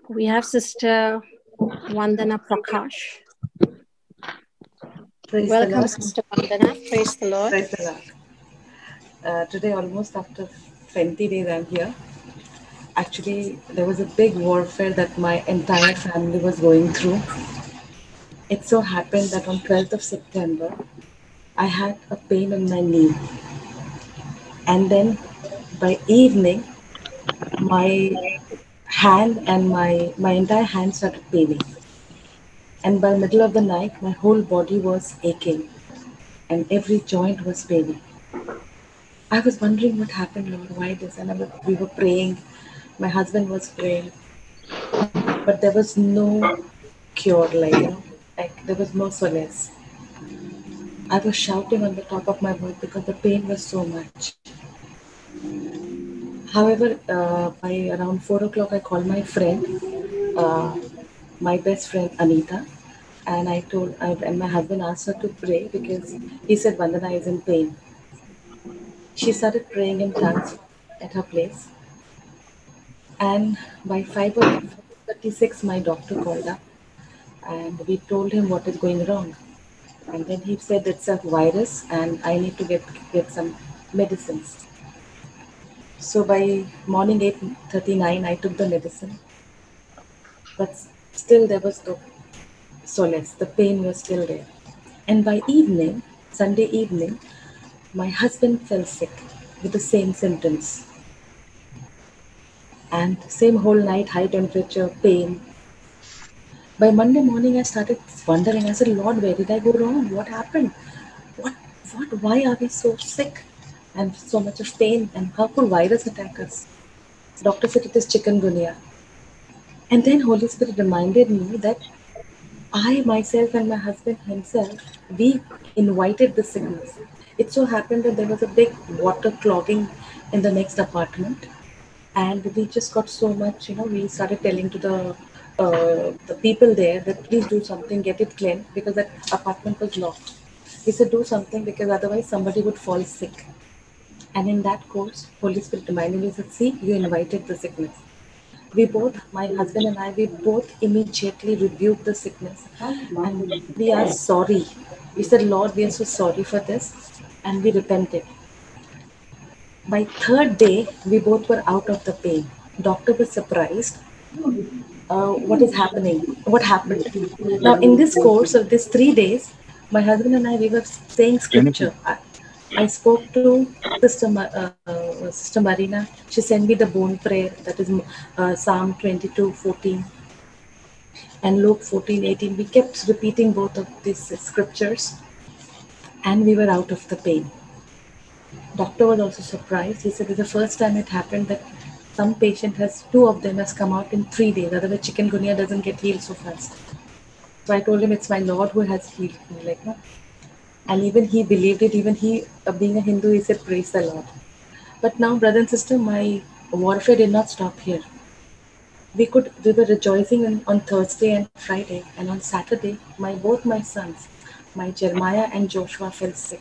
We have Sister Vandana Prakash. Praise the Welcome, Lord. Sister Vandana. Praise the Lord. Praise the Lord. Today, almost after 20 days, I'm here. Actually, there was a big warfare that my entire family was going through. It so happened that on 12th of September, I had a pain in my knee. And then by evening, my hand and my entire hand started paining. And by middle of the night, my whole body was aching and every joint was paining. I was wondering what happened, Lord, why this? And we were praying. My husband was praying, but there was no cure, like there was no solace. I was shouting on the top of my voice because the pain was so much. However, by around 4 o'clock, I called my friend, uh, my best friend Anita, and and my husband asked her to pray because he said Vandana is in pain. She started praying in tongues at her place, and by 5:36, my doctor called up and we told him what is going wrong. And then he said it's a virus and I need to get some medicines. So by morning 8:39, I took the medicine, but still there was no solace. The pain was still there. And by evening, Sunday evening, my husband fell sick with the same symptoms. And same whole night, high temperature, pain. By Monday morning, I started wondering. I said, Lord, where did I go wrong? What happened? What, why are we so sick and so much of pain? And how could virus attack us? Doctor said it is chikungunya. And then Holy Spirit reminded me that I myself and my husband himself, we invited the sickness. It so happened that there was a big water clogging in the next apartment, and we just got so much. We started telling to the people there that please do something, get it cleaned because that apartment was locked. We said do something because otherwise somebody would fall sick. And in that course, Holy Spirit reminded me that see, you invited the sickness. We both, my husband and I, we both immediately rebuked the sickness and we are sorry. We said, Lord, we are so sorry for this, and we repented. By third day, we both were out of the pain. Doctor was surprised. What is happening? What happened? Now, in this course of these 3 days, my husband and I, we were saying scripture. I spoke to Sister Marina. She sent me the bone prayer, that is Psalm 22:14 and Luke 14:18. We kept repeating both of these scriptures, and we were out of the pain. Doctor was also surprised. He said it's the first time it happened that some patient has, two of them has come out in 3 days. Otherwise, chikungunya doesn't get healed so fast. So I told him it's my Lord who has healed me, like no. And even he believed it. Even he, being a Hindu, he said, "Praise the Lord." But now, brother and sister, my warfare did not stop here. We were rejoicing on Thursday and Friday, and on Saturday, both my sons, my Jeremiah and Joshua, fell sick.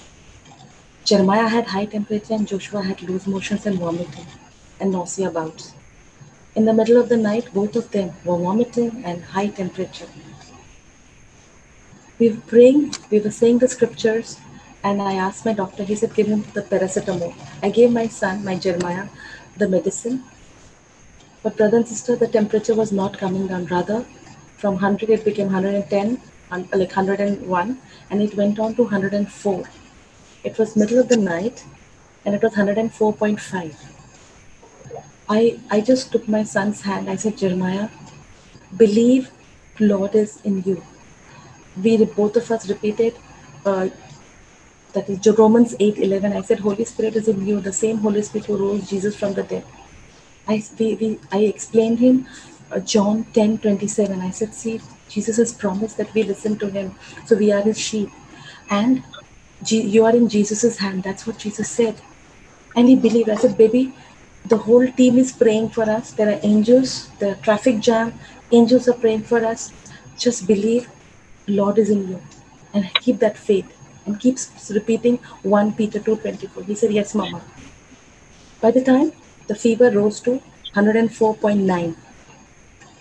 Jeremiah had high temperature and Joshua had loose motions and vomiting and nausea bouts. In the middle of the night, both of them were vomiting and high temperature. We were praying, we were saying the scriptures, and I asked my doctor, he said, give him the paracetamol. I gave my son, my Jeremiah, the medicine. But brother and sister, the temperature was not coming down. Rather, from 100 it became 110, like 101, and it went on to 104. It was middle of the night, and it was 104.5. I just took my son's hand. I said, Jeremiah, believe Lord is in you. Both of us repeated, uh, that is Romans 8:11. I said, Holy Spirit is in you, the same Holy Spirit who rose Jesus from the dead. I explained him John 10:27. I said, see, Jesus has promised that we listen to him, so we are his sheep. And you are in Jesus's hand. That's what Jesus said. And he believed. I said, baby, the whole team is praying for us. There are angels, the traffic jam, angels are praying for us. Just believe Lord is in you and keep that faith and keeps repeating 1 Peter 2:24. He said, yes, mama. By the time the fever rose to 104.9,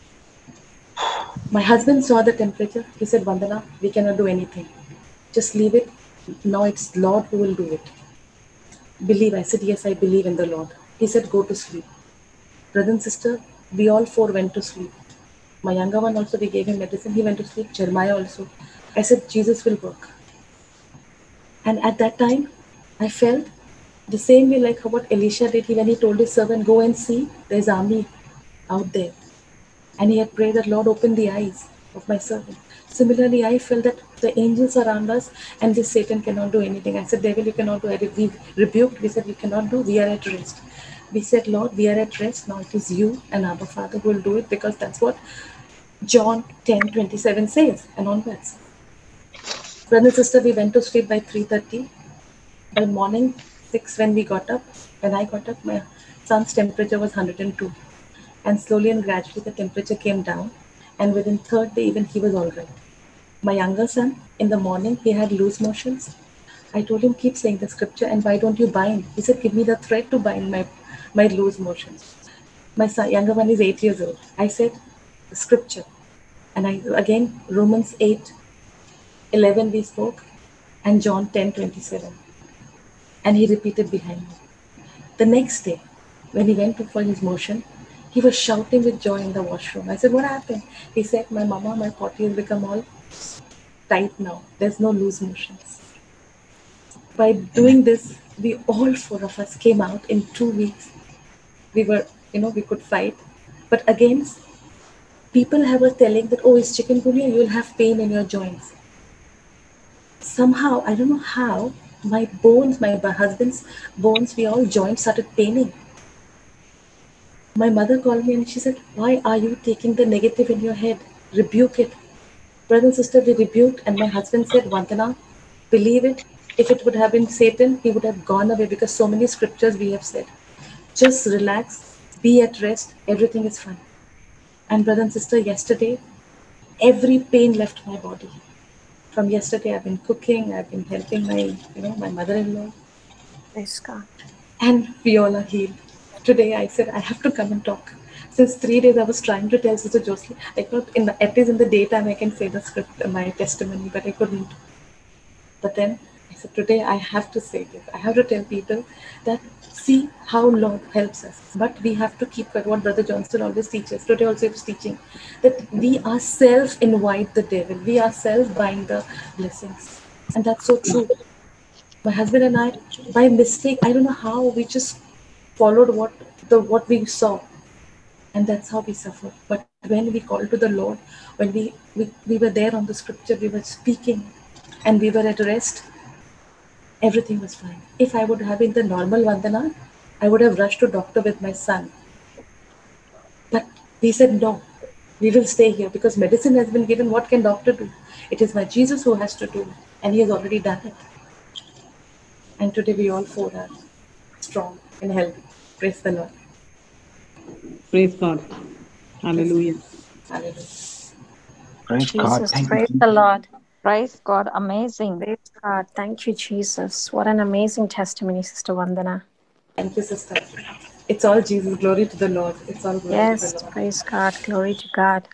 My husband saw the temperature. He said, Vandana, we cannot do anything. Just leave it. Now it's Lord who will do it. Believe. I said, yes, I believe in the Lord. He said, go to sleep. Brother and sister, we all four went to sleep. My younger one also, we gave him medicine. He went to sleep. Jeremiah also. I said, Jesus will work. And at that time, I felt the same way like what Elisha did when he told his servant, go and see, there's army out there. And he had prayed that Lord open the eyes of my servant. Similarly, I felt that the angels around us and this Satan cannot do anything. I said, devil, you cannot do it. We rebuked, we said, we cannot do, we are at rest. We said, Lord, we are at rest. Now it is you and Abba Father who will do it, because that's what John 10:27 says and onwards. Brother and sister, we went to sleep by 3:30. By morning 6 when we got up, when I got up, my son's temperature was 102. And slowly and gradually the temperature came down, and within third day even he was all right. My younger son, in the morning, he had loose motions. I told him, keep saying the scripture, and why don't you bind? He said, give me the thread to bind my loose motions. My son, younger one is 8 years old. I said, the scripture. And I again, Romans 8:11 we spoke, and John 10:27. And he repeated behind me. The next day, when he went for his motion, he was shouting with joy in the washroom. I said, what happened? He said, my mama, my potty has become all tight now. There's no loose motions. By doing this, we all four of us came out in 2 weeks. We were, we could fight. But again, people were telling that, oh, it's chikungunya, you'll have pain in your joints. Somehow, I don't know how, my bones, my husband's bones, we all joints started paining. My mother called me and she said, why are you taking the negative in your head? Rebuke it. Brother and sister, we rebuked, and my husband said, Vandana, believe it. If it would have been Satan, he would have gone away, because so many scriptures we have said. Just relax, be at rest, everything is fine. And brother and sister, yesterday, every pain left my body. From yesterday, I've been cooking, I've been helping my mother-in-law. Praise God. And we all are healed. Today I said, I have to come and talk. Since 3 days I was trying to tell Sister Josie, I thought at least in the daytime I can say the script, my testimony, but I couldn't. But then I said, today I have to say this. I have to tell people that see how Lord helps us. But we have to keep what Brother Johnston always teaches. Today also he was teaching that we ourselves invite the devil. We ourselves bind the blessings. And that's so true. My husband and I, by mistake, I don't know how, we just followed what we saw, and that's how we suffered. But when we called to the Lord, when we were there on the scripture, we were speaking, and we were at rest, everything was fine. If I would have been the normal Vandana, I would have rushed to doctor with my son. But we said no, we will stay here, because medicine has been given. What can doctor do? It is my Jesus who has to do it, and he has already done it. And today we all four are strong and healthy. Praise the Lord. Praise God. Hallelujah. Hallelujah. Praise God. Jesus, Thank praise you. the Lord. Praise God. Amazing. Praise God. Thank you, Jesus. What an amazing testimony, Sister Vandana. Thank you, sister. It's all Jesus. Glory to the Lord. It's all glory to Yes, the Lord. praise God. Glory to God.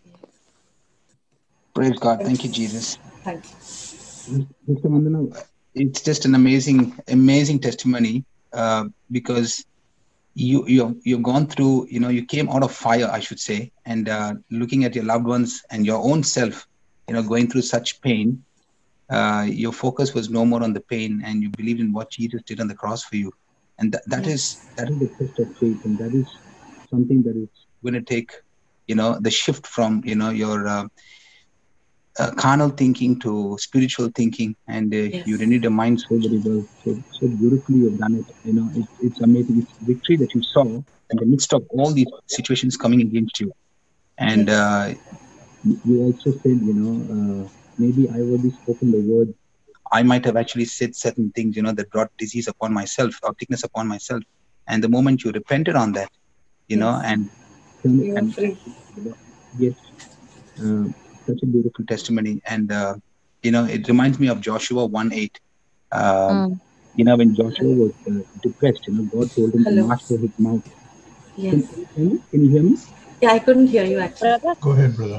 Praise God. Thank you, Jesus. Thank you. Sister Vandana, it's just an amazing testimony, because you've gone through, you came out of fire, I should say, and looking at your loved ones and your own self, going through such pain. Your focus was no more on the pain, and you believed in what Jesus did on the cross for you, and that is the test of faith, and that is something that is going to take the shift from your carnal thinking to spiritual thinking, and you renewed your mind so very well, so beautifully you've done it. It's amazing. It's victory that you saw in the midst of all these situations coming against you. And you also said, maybe I already spoken the word. I might have actually said certain things, that brought disease upon myself or sickness upon myself. And the moment you repented on that, and You are free. Yes, such a beautiful testimony. And, it reminds me of Joshua 1:8. When Joshua was depressed, God told him to master his mouth. Yes. Can you hear me? Yeah, I couldn't hear you actually. Brother? Go ahead, brother.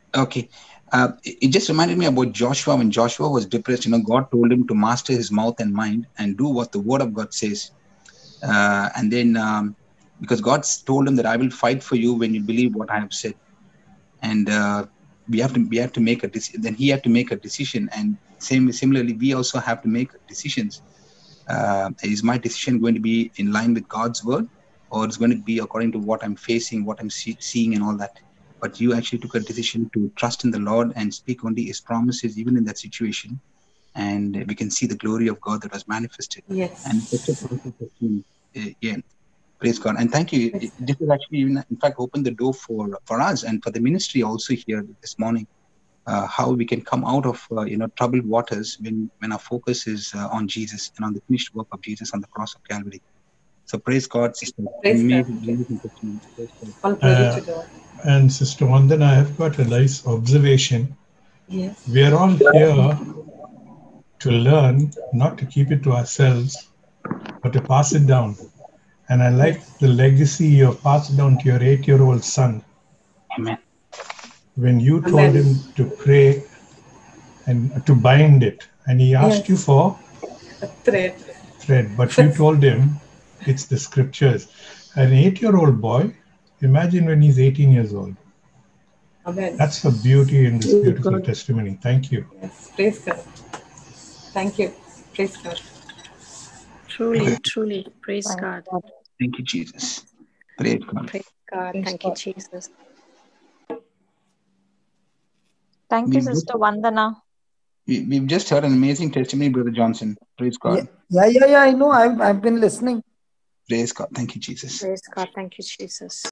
Okay. It just reminded me about Joshua. When Joshua was depressed, God told him to master his mouth and mind and do what the word of God says. And then, because God told him that I will fight for you when you believe what I have said. And we have to make a decision. Then he had to make a decision. And similarly, we also have to make decisions. Is my decision going to be in line with God's word, or is going to be according to what I'm facing, what I'm seeing, and all that? But you actually took a decision to trust in the Lord and speak only His promises, even in that situation. And we can see the glory of God that was manifested. Yes. And such a powerful testimony. Yeah. Praise God. And thank you. Yes. This has actually, in fact, opened the door for us and for the ministry also here this morning. How we can come out of troubled waters when our focus is on Jesus and on the finished work of Jesus on the cross of Calvary. So praise God, sister. Praise God. Amazing testimony. Praise God. All glory to God. And Sister Vandana, I have got a nice observation. Yes. We are all here to learn, not to keep it to ourselves, but to pass it down. And I like the legacy you have passed down to your 8-year-old son. Amen. When you told him to pray and to bind it, and he asked you for a thread, but you told him it's the scriptures. An 8-year-old boy, imagine when he's 18 years old. Amen. That's the beauty in this beautiful testimony. Thank you. Yes, praise God. Thank you. Praise God. Truly, praise God. Thank you, Jesus. Praise God. Praise God. Thank you, Jesus. Thank you, Sister Vandana. We've just heard an amazing testimony, Brother Johnson. Praise God. Yeah. I know. I've been listening. Praise God. Thank you, Jesus. Praise God. Thank you, Jesus.